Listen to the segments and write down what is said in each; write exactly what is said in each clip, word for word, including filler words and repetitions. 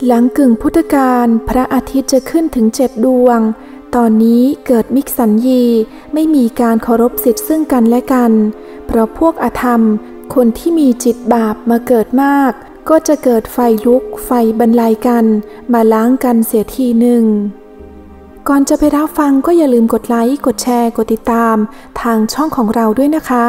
หลังกึ่งพุทธกาลพระอาทิตย์จะขึ้นถึงเจ็ดดวงตอนนี้เกิดมิกสัญญีไม่มีการเคารพสิทธิ์ซึ่งกันและกันเพราะพวกอธรรมคนที่มีจิตบาปมาเกิดมากก็จะเกิดไฟลุกไฟบรรลัยกันมาล้างกันเสียทีหนึ่งก่อนจะไปรับฟังก็อย่าลืมกดไลค์กดแชร์กดติดตามทางช่องของเราด้วยนะคะ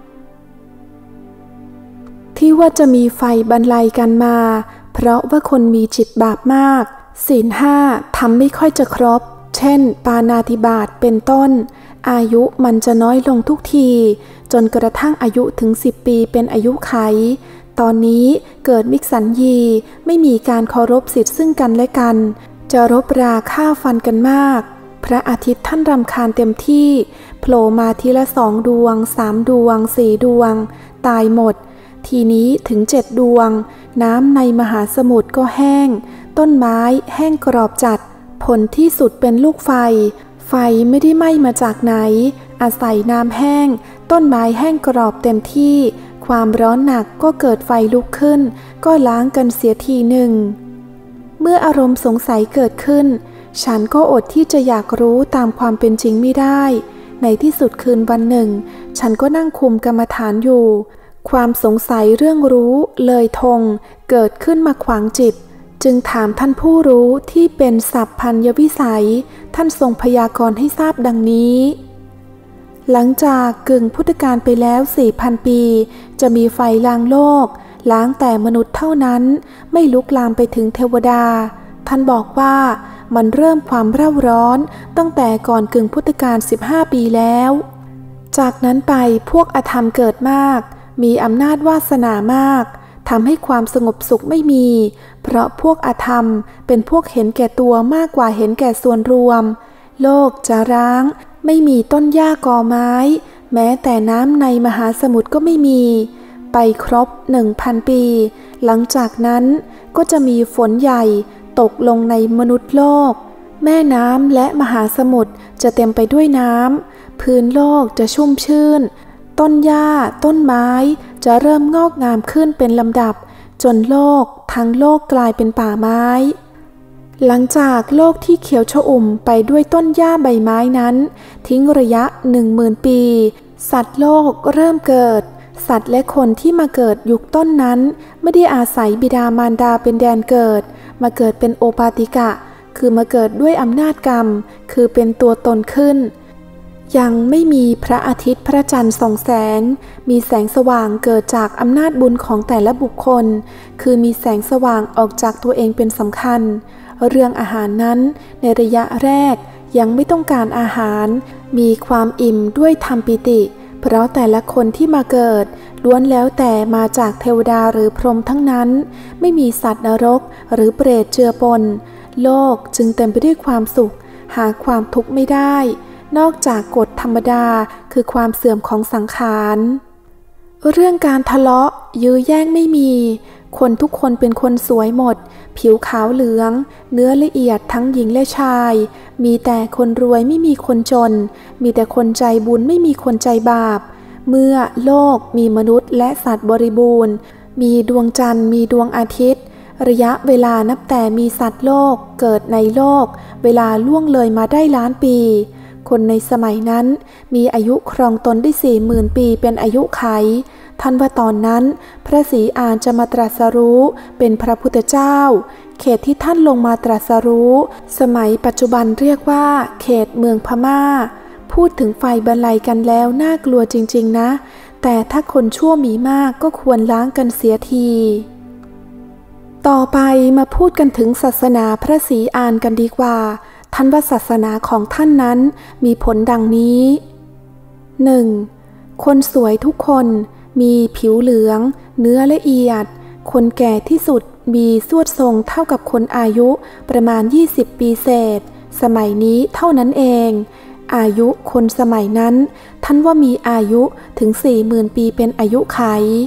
ที่ว่าจะมีไฟบรรลัยกันมาเพราะว่าคนมีจิตบาปมากศีลห้าทำไม่ค่อยจะครบเช่นปาณาติบาตเป็นต้นอายุมันจะน้อยลงทุกทีจนกระทั่งอายุถึงสิบปีเป็นอายุไขตอนนี้เกิดมิกสัญญีไม่มีการเคารพสิทธิ์ซึ่งกันและกันจะรบราฆ่าฟันกันมากพระอาทิตย์ท่านรำคาญเต็มที่โผล่มาทีละสองดวงสามดวงสี่ดวงตายหมดทีนี้ถึงเจ็ดดวงน้ำในมหาสมุทรก็แห้งต้นไม้แห้งกรอบจัดผลที่สุดเป็นลูกไฟไฟไม่ได้ไหม้มาจากไหนอาศัยน้ำแห้งต้นไม้แห้งกรอบเต็มที่ความร้อนหนักก็เกิดไฟลุกขึ้นก็ล้างกันเสียทีหนึ่งเมื่ออารมณ์สงสัยเกิดขึ้นฉันก็อดที่จะอยากรู้ตามความเป็นจริงไม่ได้ในที่สุดคืนวันหนึ่งฉันก็นั่งคุมกรรมฐานอยู่ความสงสัยเรื่องรู้เลยทงเกิดขึ้นมาขวางจิตจึงถามท่านผู้รู้ที่เป็นสัพพัญญวิสัยท่านทรงพยากรณ์ให้ทราบดังนี้หลังจากกึ่งพุทธกาลไปแล้ว สี่พัน ปีจะมีไฟล้างโลกล้างแต่มนุษย์เท่านั้นไม่ลุกลามไปถึงเทวดาท่านบอกว่ามันเริ่มความเร่าร้อนตั้งแต่ก่อนกึ่งพุทธกาลสิบห้าปีแล้วจากนั้นไปพวกอธรรมเกิดมากมีอำนาจวาสนามากทำให้ความสงบสุขไม่มีเพราะพวกอธรรมเป็นพวกเห็นแก่ตัวมากกว่าเห็นแก่ส่วนรวมโลกจะร้างไม่มีต้นหญ้ากอไม้แม้แต่น้ำในมหาสมุทรก็ไม่มีไปครบหนึ่งพันปีหลังจากนั้นก็จะมีฝนใหญ่ตกลงในมนุษย์โลกแม่น้ำและมหาสมุทรจะเต็มไปด้วยน้ำพื้นโลกจะชุ่มชื่นต้นหญ้าต้นไม้จะเริ่มงอกงามขึ้นเป็นลำดับจนโลกทั้งโลกกลายเป็นป่าไม้หลังจากโลกที่เขียวชอุ่มไปด้วยต้นหญ้าใบไม้นั้นทิ้งระยะหนึ่งหมื่นปีสัตว์โลกเริ่มเกิดสัตว์และคนที่มาเกิดยุคต้นนั้นไม่ได้อาศัยบิดามารดาเป็นแดนเกิดมาเกิดเป็นโอปาติกะคือมาเกิดด้วยอำนาจกรรมคือเป็นตัวตนขึ้นยังไม่มีพระอาทิตย์พระจันทร์ส่องแสงมีแสงสว่างเกิดจากอำนาจบุญของแต่ละบุคคลคือมีแสงสว่างออกจากตัวเองเป็นสำคัญเรื่องอาหารนั้นในระยะแรกยังไม่ต้องการอาหารมีความอิ่มด้วยธรรมปิติเพราะแต่ละคนที่มาเกิดล้วนแล้วแต่มาจากเทวดาหรือพรหมทั้งนั้นไม่มีสัตว์นรกหรือเปรตเจือปนโลกจึงเต็มไปด้วยความสุขหาความทุกข์ไม่ได้นอกจากกฎธรรมดาคือความเสื่อมของสังขารเรื่องการทะเลาะยื้อแย่งไม่มีคนทุกคนเป็นคนสวยหมดผิวขาวเหลืองเนื้อละเอียดทั้งหญิงและชายมีแต่คนรวยไม่มีคนจนมีแต่คนใจบุญไม่มีคนใจบาปเมื่อโลกมีมนุษย์และสัตว์บริบูรณ์มีดวงจันทร์มีดวงอาทิตย์ระยะเวลานับแต่มีสัตว์โลกเกิดในโลกเวลาล่วงเลยมาได้ล้านปีคนในสมัยนั้นมีอายุครองตนได้สี่หมื่นปีเป็นอายุไขท่านว่าตอนนั้นพระศรีอานจะมาตรัสรู้เป็นพระพุทธเจ้าเขตที่ท่านลงมาตรัสรู้สมัยปัจจุบันเรียกว่าเขตเมืองพม่าพูดถึงไฟบรรลัยกันแล้วน่ากลัวจริงๆนะแต่ถ้าคนชั่วมีมากก็ควรล้างกันเสียทีต่อไปมาพูดกันถึงศาสนาพระศรีอานกันดีกว่าท่านว่าศาสนาของท่านนั้นมีผลดังนี้ หนึ่ง. คนสวยทุกคนมีผิวเหลืองเนื้อละเอียดคนแก่ที่สุดมีสวดทรงเท่ากับคนอายุประมาณยี่สิบปีเศษสมัยนี้เท่านั้นเองอายุคนสมัยนั้นท่านว่ามีอายุถึง สี่หมื่น ปีเป็นอายุไข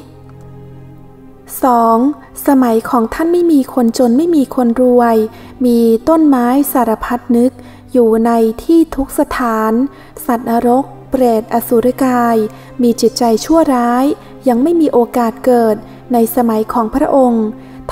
สอง. สมัยของท่านไม่มีคนจนไม่มีคนรวยมีต้นไม้สารพัดนึกอยู่ในที่ทุกสถานสัตว์นรกเปรตอสุรกายมีจิตใจชั่วร้ายยังไม่มีโอกาสเกิดในสมัยของพระองค์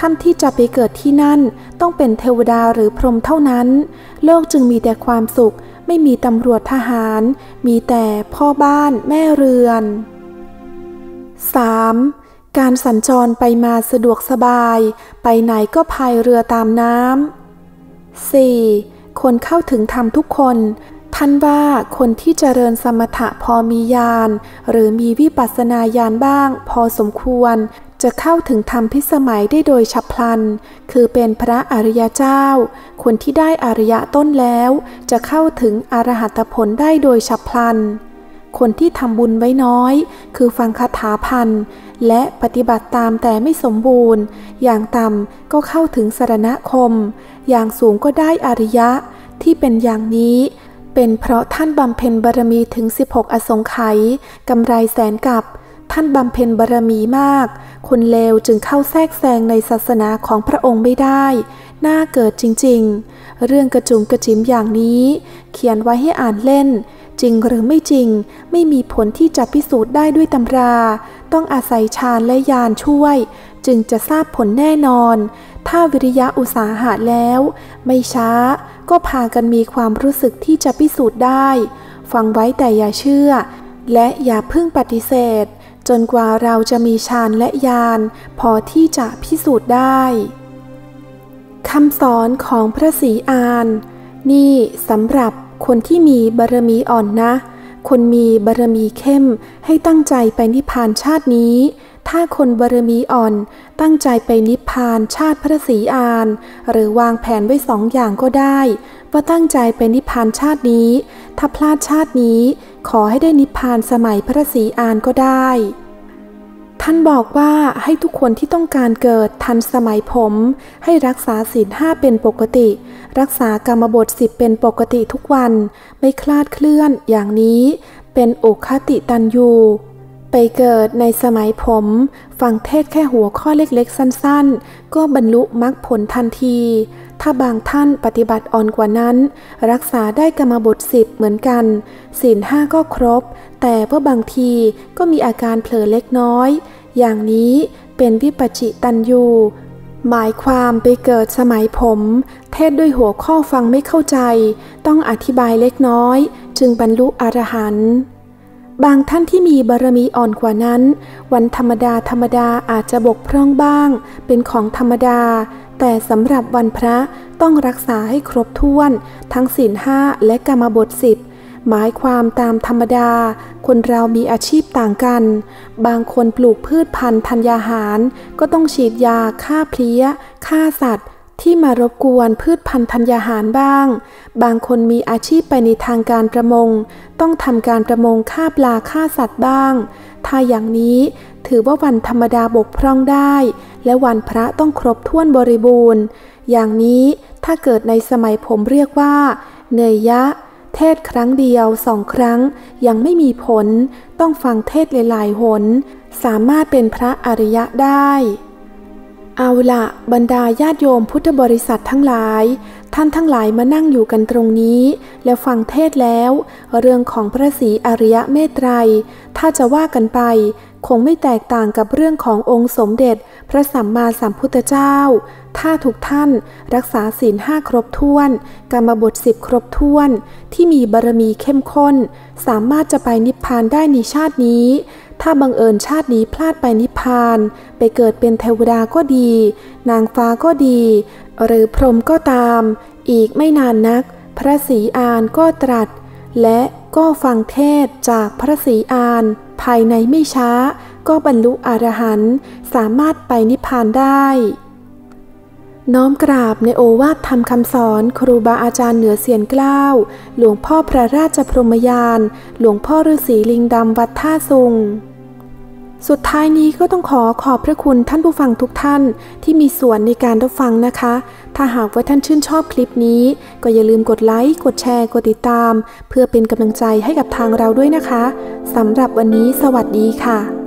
ท่านที่จะไปเกิดที่นั่นต้องเป็นเทวดาหรือพรหมเท่านั้นโลกจึงมีแต่ความสุขไม่มีตำรวจทหารมีแต่พ่อบ้านแม่เรือน สาม. การสัญจรไปมาสะดวกสบายไปไหนก็พายเรือตามน้ำ สี่. คนเข้าถึงธรรมทุกคนท่านว่าคนที่เจริญสมถะพอมีญาณหรือมีวิปัสสนาญาณบ้างพอสมควรจะเข้าถึงธรรมพิสมัยได้โดยฉับพลันคือเป็นพระอริยเจ้าคนที่ได้อริยต้นแล้วจะเข้าถึงอรหัตผลได้โดยฉับพลันคนที่ทำบุญไว้น้อยคือฟังคาถาพันและปฏิบัติตามแต่ไม่สมบูรณ์อย่างต่ำก็เข้าถึงสรณคมอย่างสูงก็ได้อริยะที่เป็นอย่างนี้เป็นเพราะท่านบำเพ็ญบารมีถึงสิบหกอสงไขยกำไรแสนกับท่านบำเพ็ญบารมีมากคนเลวจึงเข้าแทรกแซงในศาสนาของพระองค์ไม่ได้น่าเกิดจริงๆเรื่องกระจุมกระจิ๋มอย่างนี้เขียนไว้ให้อ่านเล่นจริงหรือไม่จริงไม่มีผลที่จะพิสูจน์ได้ด้วยตำราต้องอาศัยฌานและญาณช่วยจึงจะทราบผลแน่นอนถ้าวิริยะอุตสาหะแล้วไม่ช้าก็พากันมีความรู้สึกที่จะพิสูจน์ได้ฟังไว้แต่อย่าเชื่อและอย่าเพิ่งปฏิเสธจนกว่าเราจะมีฌานและญาณพอที่จะพิสูจน์ได้คำสอนของพระศรีอานนี่สำหรับคนที่มีบารมีอ่อนนะคนมีบารมีเข้มให้ตั้งใจไปนิพพานชาตินี้ถ้าคนบารมีอ่อนตั้งใจไปนิพพานชาติพระศรีอานหรือวางแผนไว้สองอย่างก็ได้ว่าตั้งใจไปนิพพานชาตินี้ถ้าพลาดชาตินี้ขอให้ได้นิพพานสมัยพระศรีอานก็ได้ท่านบอกว่าให้ทุกคนที่ต้องการเกิดทันสมัยผมให้รักษาศีลห้าเป็นปกติรักษากรรมบทสิบเป็นปกติทุกวันไม่คลาดเคลื่อนอย่างนี้เป็นโอคติตัญญูไปเกิดในสมัยผมฟังเทศแค่หัวข้อเล็กๆสั้นๆก็บรรลุมรรคผลทันทีถ้าบางท่านปฏิบัติอ่อนกว่านั้นรักษาได้กรรมบทสิบเหมือนกันศีลห้าก็ครบแต่ว่าบางทีก็มีอาการเผลอเล็กน้อยอย่างนี้เป็นวิปัสสิตัญญูหมายความไปเกิดสมัยผมเทศด้วยหัวข้อฟังไม่เข้าใจต้องอธิบายเล็กน้อยจึงบรรลุอรหันต์บางท่านที่มีบารมีอ่อนกว่านั้นวันธรรมดาธรรมดาอาจจะบกพร่องบ้างเป็นของธรรมดาแต่สำหรับวันพระต้องรักษาให้ครบถ้วนทั้งศีลห้าและกรรมบทสิบหมายความตามธรรมดาคนเรามีอาชีพต่างกันบางคนปลูกพืชพันธุ์ธัญญาหารก็ต้องฉีดยาฆ่าเพลี้ยฆ่าสัตว์ที่มารบกวนพืชพันธุ์ธัญญาหารบ้างบางคนมีอาชีพไปในทางการประมงต้องทำการประมงฆ่าปลาฆ่าสัตว์บ้างถ้าอย่างนี้ถือว่าวันธรรมดาบกพร่องได้และวันพระต้องครบถ้วนบริบูรณ์อย่างนี้ถ้าเกิดในสมัยผมเรียกว่าเนยยะเทศครั้งเดียวสองครั้งยังไม่มีผลต้องฟังเทศหลายๆหนสามารถเป็นพระอริยะได้เอาละบรรดาญาติโยมพุทธบริษัททั้งหลายท่านทั้งหลายมานั่งอยู่กันตรงนี้แล้วฟังเทศแล้วเรื่องของพระศรีอริยเมตไตรถ้าจะว่ากันไปคงไม่แตกต่างกับเรื่องขององค์สมเด็จพระสัมมาสัมพุทธเจ้าถ้าทุกท่านรักษาศีลห้าครบถ้วนกรรมบทสิบครบถ้วนที่มีบารมีเข้มข้นสามารถจะไปนิพพานได้ในชาตินี้ถ้าบังเอิญชาตินี้พลาดไปนิพพานไปเกิดเป็นเทวดาก็ดีนางฟ้าก็ดีหรือพรหมก็ตามอีกไม่นานนักพระศรีอานก็ตรัสและก็ฟังเทศจากพระศรีอานภายในไม่ช้าก็บรรลุอรหันต์สามารถไปนิพพานได้น้อมกราบในโอวาทธรรมคำสอนครูบาอาจารย์เหนือเสียนเกล้าหลวงพ่อพระราชพรหมยานหลวงพ่อฤาษีลิงดำวัดท่าซุงสุดท้ายนี้ก็ต้องขอขอบพระคุณท่านผู้ฟังทุกท่านที่มีส่วนในการรับฟังนะคะถ้าหากว่าท่านชื่นชอบคลิปนี้ก็อย่าลืมกดไลค์กดแชร์กดติดตามเพื่อเป็นกำลังใจให้กับทางเราด้วยนะคะสำหรับวันนี้สวัสดีค่ะ